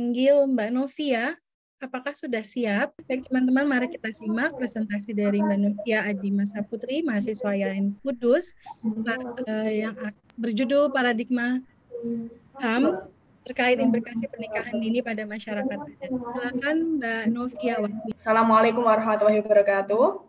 memanggil Mbak Novia. Apakah sudah siap? Baik teman-teman, mari kita simak presentasi dari Mbak Novia Adimasa Putri, mahasiswa YN Kudus, yang berjudul Paradigma HAM terkait implikasi pernikahan dini pada masyarakat adat. Silakan Mbak Novia. Assalamualaikum warahmatullahi wabarakatuh.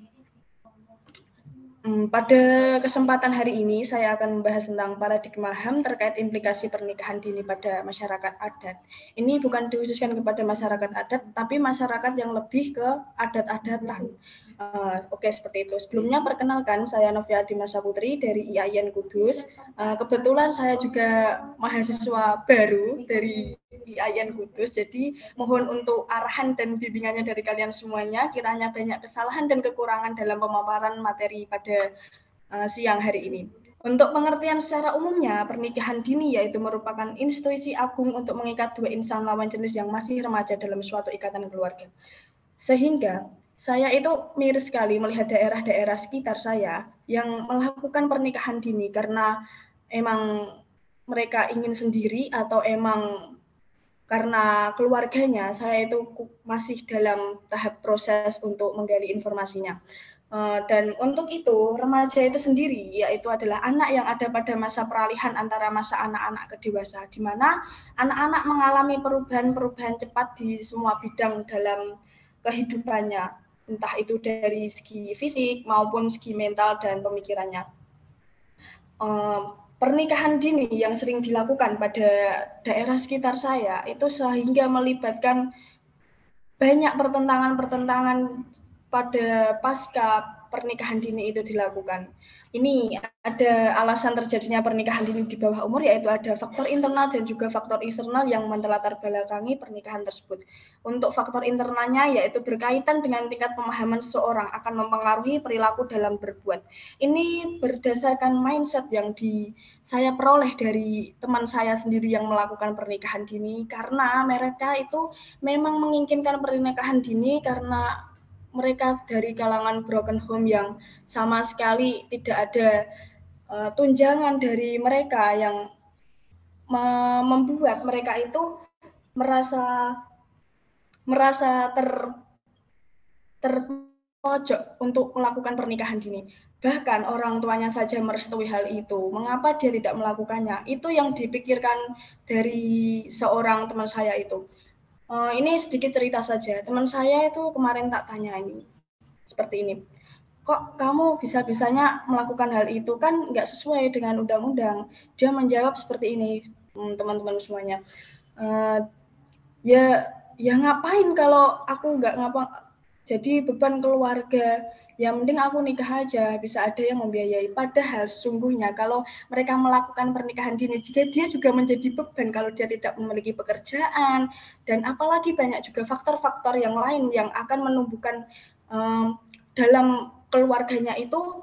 Pada kesempatan hari ini saya akan membahas tentang paradigma HAM terkait implikasi pernikahan dini pada masyarakat adat. Ini bukan dikhususkan kepada masyarakat adat, tapi masyarakat yang lebih ke adat-adatan. Oke, seperti itu. Sebelumnya perkenalkan, saya Novia Adimasa Putri dari IAIN Kudus. Kebetulan saya juga mahasiswa baru dari IAIN Kudus, jadi mohon untuk arahan dan bimbingannya dari kalian semuanya. Kiranya banyak kesalahan dan kekurangan dalam pemaparan materi pada siang hari ini. Untuk pengertian secara umumnya, pernikahan dini yaitu merupakan institusi agung untuk mengikat dua insan lawan jenis yang masih remaja dalam suatu ikatan keluarga. Sehingga saya itu miris sekali melihat daerah-daerah sekitar saya yang melakukan pernikahan dini karena emang mereka ingin sendiri atau emang karena keluarganya. Saya itu masih dalam tahap proses untuk menggali informasinya. Dan untuk itu, remaja itu sendiri, yaitu adalah anak yang ada pada masa peralihan antara masa anak-anak ke dewasa, di mana anak-anak mengalami perubahan-perubahan cepat di semua bidang dalam kehidupannya, entah itu dari segi fisik maupun segi mental dan pemikirannya. Pernikahan dini yang sering dilakukan pada daerah sekitar saya itu sehingga melibatkan banyak pertentangan-pertentangan pada pasca pernikahan dini itu dilakukan. Ini ada alasan terjadinya pernikahan dini di bawah umur, yaitu ada faktor internal dan juga faktor eksternal yang melatar belakangi pernikahan tersebut. Untuk faktor internalnya yaitu berkaitan dengan tingkat pemahaman seseorang akan mempengaruhi perilaku dalam berbuat. Ini berdasarkan mindset yang saya peroleh dari teman saya sendiri yang melakukan pernikahan dini, karena mereka itu memang menginginkan pernikahan dini karena mereka dari kalangan broken home yang sama sekali tidak ada tunjangan dari mereka yang membuat mereka itu merasa terpojok untuk melakukan pernikahan dini. Bahkan orang tuanya saja merestui hal itu. Mengapa dia tidak melakukannya? Itu yang dipikirkan dari seorang teman saya itu. Ini sedikit cerita saja. Teman saya itu kemarin tak tanya ini, seperti ini. Kok kamu bisa-bisanya melakukan hal itu, kan nggak sesuai dengan undang-undang. Dia menjawab seperti ini, teman-teman semuanya. Ya ngapain kalau aku nggak jadi beban keluarga. Ya mending aku nikah aja, bisa ada yang membiayai. Padahal sesungguhnya kalau mereka melakukan pernikahan dini, jika dia juga menjadi beban kalau dia tidak memiliki pekerjaan, dan apalagi banyak juga faktor-faktor yang lain yang akan menumbuhkan dalam keluarganya itu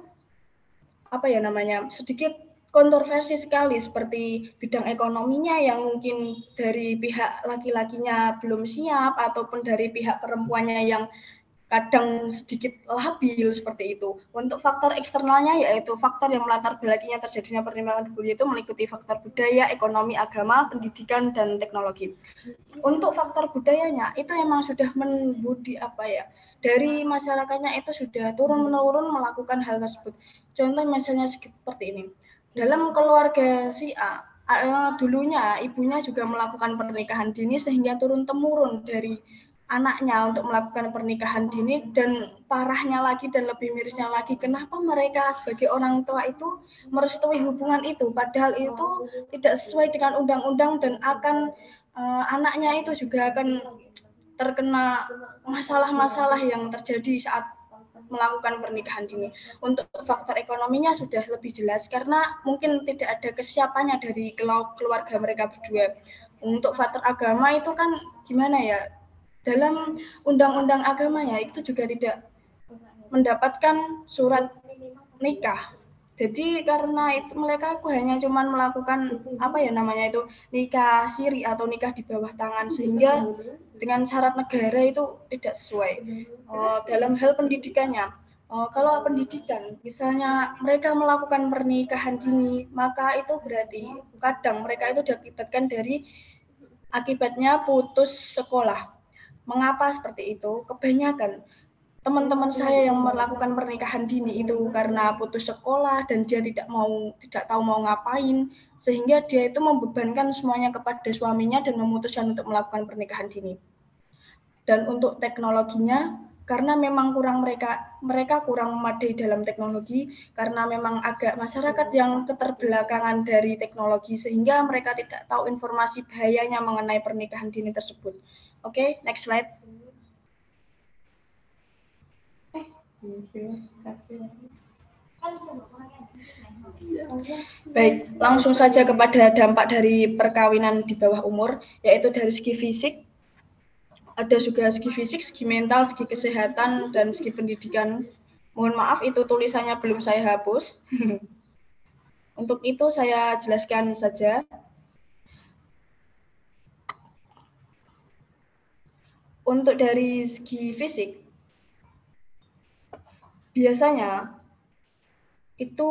sedikit kontroversi sekali, seperti bidang ekonominya yang mungkin dari pihak laki-lakinya belum siap ataupun dari pihak perempuannya yang kadang sedikit labil seperti itu. Untuk faktor eksternalnya yaitu faktor yang melatar belakanginya terjadinya pernikahan dini itu meliputi faktor budaya, ekonomi, agama, pendidikan, dan teknologi. Untuk faktor budayanya itu memang sudah dari masyarakatnya itu sudah turun-menurun melakukan hal tersebut. Contoh misalnya seperti ini. Dalam keluarga si A, dulunya ibunya juga melakukan pernikahan dini sehingga turun-temurun dari anaknya untuk melakukan pernikahan dini, dan parahnya lagi dan lebih mirisnya lagi, kenapa mereka sebagai orang tua itu merestui hubungan itu, padahal itu tidak sesuai dengan undang-undang dan akan anaknya itu juga akan terkena masalah-masalah yang terjadi saat melakukan pernikahan dini. Untuk faktor ekonominya sudah lebih jelas karena mungkin tidak ada kesiapannya dari keluarga mereka berdua. Untuk faktor agama itu kan gimana ya, dalam undang-undang agamanya itu juga tidak mendapatkan surat nikah. Jadi karena itu mereka hanya cuma melakukan nikah siri atau nikah di bawah tangan, sehingga dengan syarat negara itu tidak sesuai. Dalam hal pendidikannya, kalau pendidikan misalnya mereka melakukan pernikahan dini, maka itu berarti kadang mereka itu diakibatkan dari Akibatnya putus sekolah. Mengapa seperti itu? Kebanyakan teman-teman saya yang melakukan pernikahan dini itu karena putus sekolah dan dia tidak tahu mau ngapain, sehingga dia itu membebankan semuanya kepada suaminya dan memutuskan untuk melakukan pernikahan dini. Dan untuk teknologinya, karena memang mereka kurang memadai dalam teknologi, karena memang agak masyarakat yang keterbelakangan dari teknologi, sehingga mereka tidak tahu informasi bahayanya mengenai pernikahan dini tersebut. Oke, next slide. Baik, langsung saja kepada dampak dari perkawinan di bawah umur, yaitu dari segi fisik. Ada juga segi fisik, segi mental, segi kesehatan, dan segi pendidikan. Mohon maaf, itu tulisannya belum saya hapus. Untuk itu saya jelaskan saja. Untuk dari segi fisik, biasanya itu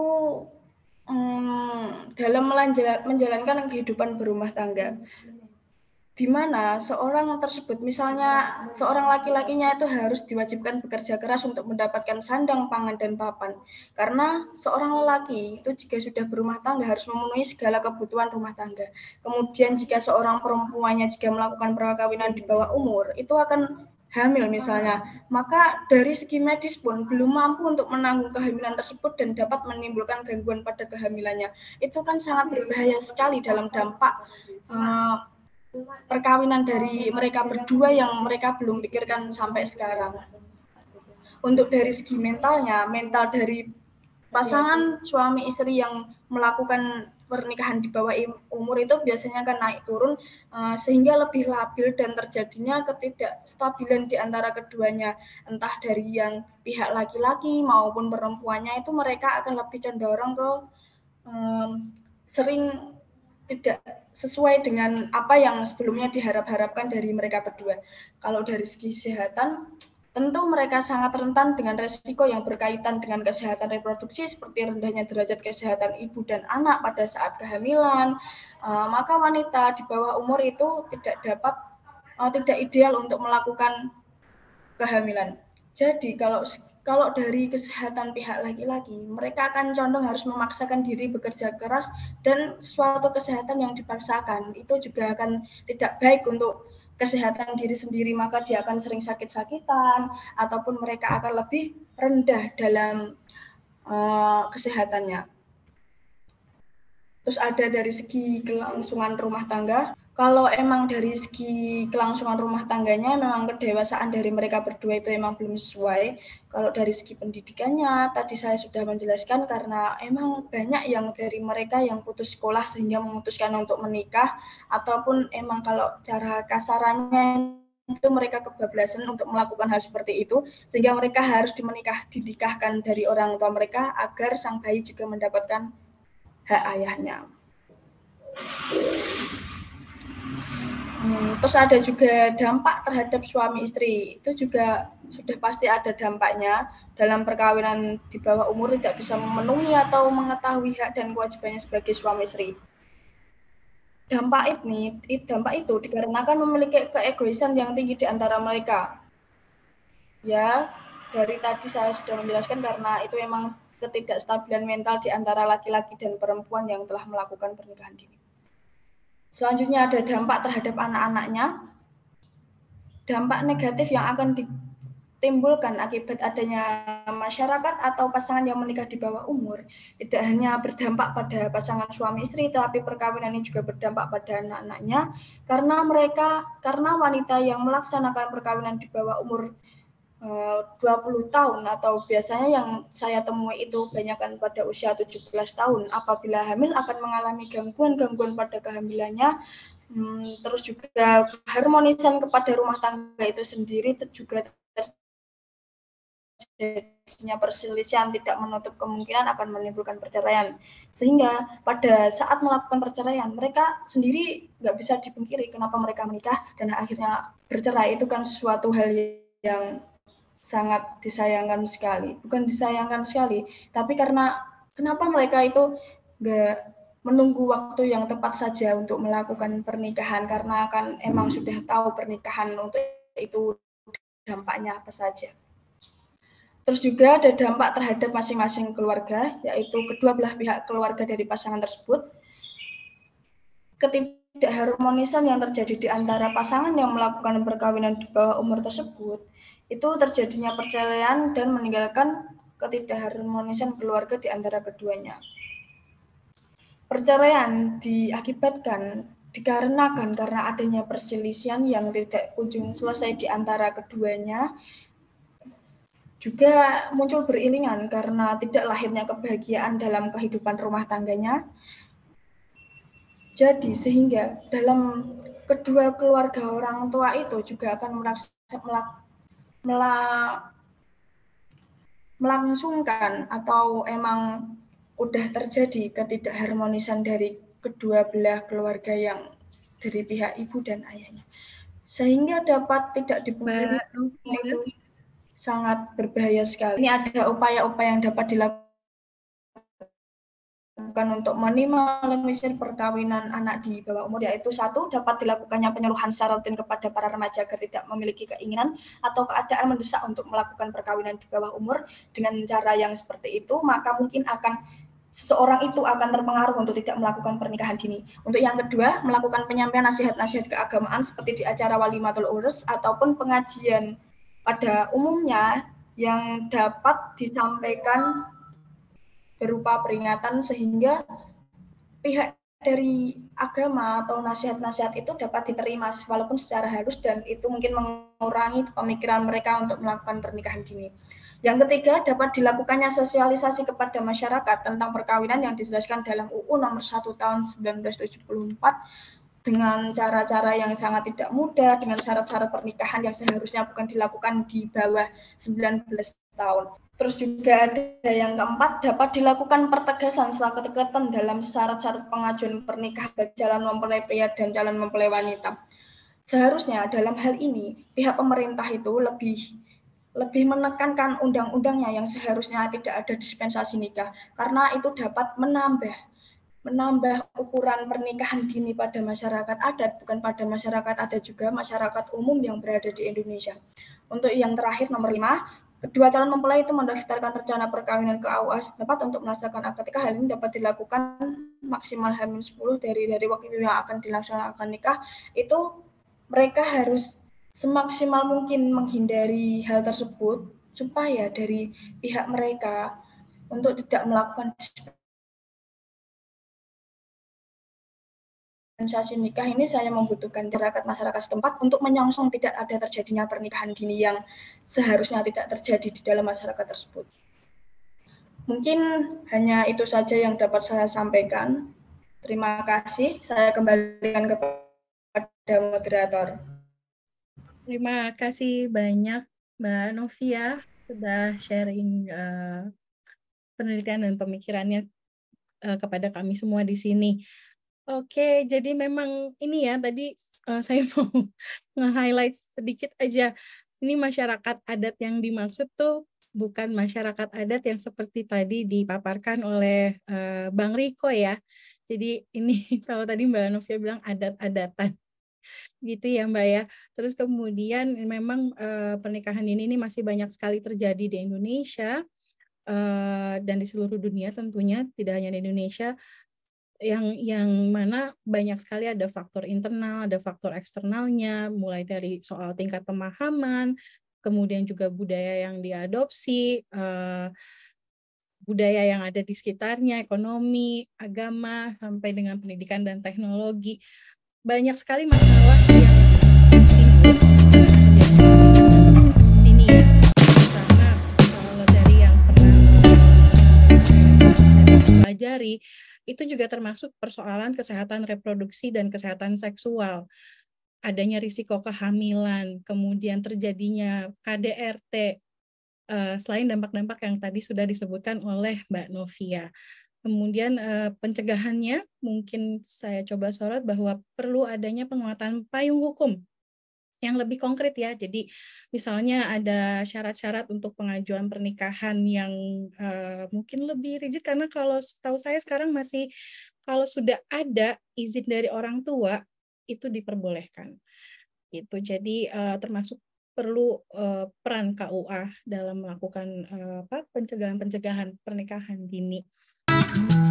dalam menjalankan kehidupan berumah tangga, di mana seorang tersebut, misalnya seorang laki-lakinya itu harus diwajibkan bekerja keras untuk mendapatkan sandang, pangan, dan papan. Karena seorang lelaki itu jika sudah berumah tangga harus memenuhi segala kebutuhan rumah tangga. Kemudian jika seorang perempuannya jika melakukan perkawinan di bawah umur, itu akan hamil misalnya, maka dari segi medis pun belum mampu untuk menanggung kehamilan tersebut dan dapat menimbulkan gangguan pada kehamilannya. Itu kan sangat berbahaya sekali dalam dampak perkawinan dari mereka berdua yang mereka belum pikirkan sampai sekarang. Untuk dari segi mentalnya, mental dari pasangan suami istri yang melakukan pernikahan di bawah umur itu biasanya akan naik turun, sehingga lebih labil dan terjadinya ketidakstabilan di antara keduanya, entah dari yang pihak laki-laki maupun perempuannya itu mereka akan lebih cenderung ke sering tidak sesuai dengan apa yang sebelumnya diharap-harapkan dari mereka berdua. Kalau dari segi kesehatan, tentu mereka sangat rentan dengan resiko yang berkaitan dengan kesehatan reproduksi seperti rendahnya derajat kesehatan ibu dan anak pada saat kehamilan. Maka wanita di bawah umur itu tidak ideal untuk melakukan kehamilan. Jadi kalau dari kesehatan pihak laki-laki, mereka akan condong harus memaksakan diri bekerja keras, dan suatu kesehatan yang dipaksakan itu juga akan tidak baik untuk kesehatan diri sendiri, maka dia akan sering sakit-sakitan ataupun mereka akan lebih rendah dalam kesehatannya. Terus ada dari segi kelangsungan rumah tangga. Kalau emang dari segi kelangsungan rumah tangganya memang kedewasaan dari mereka berdua itu emang belum sesuai. Kalau dari segi pendidikannya tadi saya sudah menjelaskan, karena emang banyak yang dari mereka yang putus sekolah sehingga memutuskan untuk menikah, ataupun emang kalau cara kasarannya itu mereka kebablasan untuk melakukan hal seperti itu, sehingga mereka harus dinikahkan dari orang tua mereka agar sang bayi juga mendapatkan hak ayahnya. Terus ada juga dampak terhadap suami istri, itu juga sudah pasti ada dampaknya. Dalam perkawinan di bawah umur tidak bisa memenuhi atau mengetahui hak dan kewajibannya sebagai suami istri. Dampak itu dikarenakan memiliki keegoisan yang tinggi di antara mereka. Ya, dari tadi saya sudah menjelaskan karena itu memang ketidakstabilan mental di antara laki-laki dan perempuan yang telah melakukan pernikahan dini. Selanjutnya ada dampak terhadap anak-anaknya. Dampak negatif yang akan ditimbulkan akibat adanya masyarakat atau pasangan yang menikah di bawah umur tidak hanya berdampak pada pasangan suami istri, tetapi perkawinan ini juga berdampak pada anak-anaknya, karena wanita yang melaksanakan perkawinan di bawah umur 20 tahun atau biasanya yang saya temui itu banyakkan pada usia 17 tahun, apabila hamil akan mengalami gangguan-gangguan pada kehamilannya. Terus juga harmonisan kepada rumah tangga itu sendiri juga terjadinya perselisihan tidak menutup kemungkinan akan menimbulkan perceraian, sehingga pada saat melakukan perceraian mereka sendiri nggak bisa dipungkiri kenapa mereka menikah dan akhirnya bercerai. Itu kan suatu hal yang sangat disayangkan sekali, bukan disayangkan sekali, tapi karena kenapa mereka itu nggak menunggu waktu yang tepat saja untuk melakukan pernikahan karena kan emang sudah tahu pernikahan untuk itu dampaknya apa saja. Terus juga ada dampak terhadap masing-masing keluarga, yaitu kedua belah pihak keluarga dari pasangan tersebut. Ketidakharmonisan yang terjadi di antara pasangan yang melakukan perkawinan di bawah umur tersebut, itu terjadinya perceraian dan meninggalkan ketidakharmonisan keluarga di antara keduanya. Perceraian dikarenakan karena adanya perselisihan yang tidak kunjung selesai di antara keduanya, juga muncul beriringan karena tidak lahirnya kebahagiaan dalam kehidupan rumah tangganya. Jadi sehingga dalam kedua keluarga orang tua itu juga akan melangsungkan atau emang udah terjadi ketidakharmonisan dari kedua belah keluarga yang dari pihak ibu dan ayahnya. Sehingga dapat tidak dipungkiri itu sangat berbahaya sekali. Ini ada upaya-upaya yang dapat dilakukan untuk meminimalisir perkawinan anak di bawah umur, yaitu satu, dapat dilakukannya penyuluhan secara rutin kepada para remaja agar tidak memiliki keinginan atau keadaan mendesak untuk melakukan perkawinan di bawah umur. Dengan cara yang seperti itu, maka mungkin seseorang itu akan terpengaruh untuk tidak melakukan pernikahan dini. Untuk yang kedua, melakukan penyampaian nasihat-nasihat keagamaan seperti di acara walimatul urus ataupun pengajian pada umumnya yang dapat disampaikan berupa peringatan sehingga pihak dari agama atau nasihat-nasihat itu dapat diterima walaupun secara halus dan itu mungkin mengurangi pemikiran mereka untuk melakukan pernikahan dini. Yang ketiga, dapat dilakukannya sosialisasi kepada masyarakat tentang perkawinan yang dijelaskan dalam UU nomor 1 tahun 1974 dengan cara-cara yang sangat tidak mudah, dengan syarat-syarat pernikahan yang seharusnya bukan dilakukan di bawah 19 tahun. Terus juga ada yang keempat, dapat dilakukan pertegasan setelah ketekatan dalam syarat-syarat pengajuan pernikahan bagi calon mempelai pria dan calon mempelai wanita. Seharusnya dalam hal ini pihak pemerintah itu lebih menekankan undang-undangnya yang seharusnya tidak ada dispensasi nikah karena itu dapat menambah ukuran pernikahan dini pada masyarakat adat, bukan pada masyarakat adat juga, masyarakat umum yang berada di Indonesia. Untuk yang terakhir, nomor 5, kedua calon mempelai itu mendaftarkan rencana perkawinan ke AUA setempat untuk melaksanakan akad nikah. Hal ini dapat dilakukan maksimal H-10 dari waktu yang akan dilaksanakan nikah. Itu mereka harus semaksimal mungkin menghindari hal tersebut supaya dari pihak mereka untuk tidak melakukan dispensasi nikah ini. Saya membutuhkan masyarakat setempat untuk menyongsong tidak ada terjadinya pernikahan dini yang seharusnya tidak terjadi di dalam masyarakat tersebut. Mungkin hanya itu saja yang dapat saya sampaikan. Terima kasih. Saya kembalikan kepada moderator. Terima kasih banyak Mbak Novia sudah sharing penelitian dan pemikirannya kepada kami semua di sini. Oke, jadi memang ini ya tadi saya mau nge-highlight sedikit aja. Ini masyarakat adat yang dimaksud tuh bukan masyarakat adat yang seperti tadi dipaparkan oleh Bang Riko ya. Jadi ini kalau tadi Mbak Novia bilang adat-adatan gitu ya Mbak ya. Terus kemudian memang pernikahan ini masih banyak sekali terjadi di Indonesia dan di seluruh dunia tentunya, tidak hanya di Indonesia, yang mana banyak sekali ada faktor internal, ada faktor eksternalnya, mulai dari soal tingkat pemahaman, kemudian juga budaya yang diadopsi, budaya yang ada di sekitarnya, ekonomi, agama, sampai dengan pendidikan dan teknologi. Banyak sekali masalah yang timbul ini ya, karena kalau dari yang pernah pelajari, itu juga termasuk persoalan kesehatan reproduksi dan kesehatan seksual. Adanya risiko kehamilan, kemudian terjadinya KDRT, selain dampak-dampak yang tadi sudah disebutkan oleh Mbak Novia. Kemudian pencegahannya mungkin saya coba sorot bahwa perlu adanya penguatan payung hukum yang lebih konkret ya. Jadi misalnya ada syarat-syarat untuk pengajuan pernikahan yang mungkin lebih rigid, karena kalau setahu saya sekarang masih kalau sudah ada izin dari orang tua itu diperbolehkan. Gitu. Jadi termasuk perlu peran KUA dalam melakukan pencegahan pernikahan dini.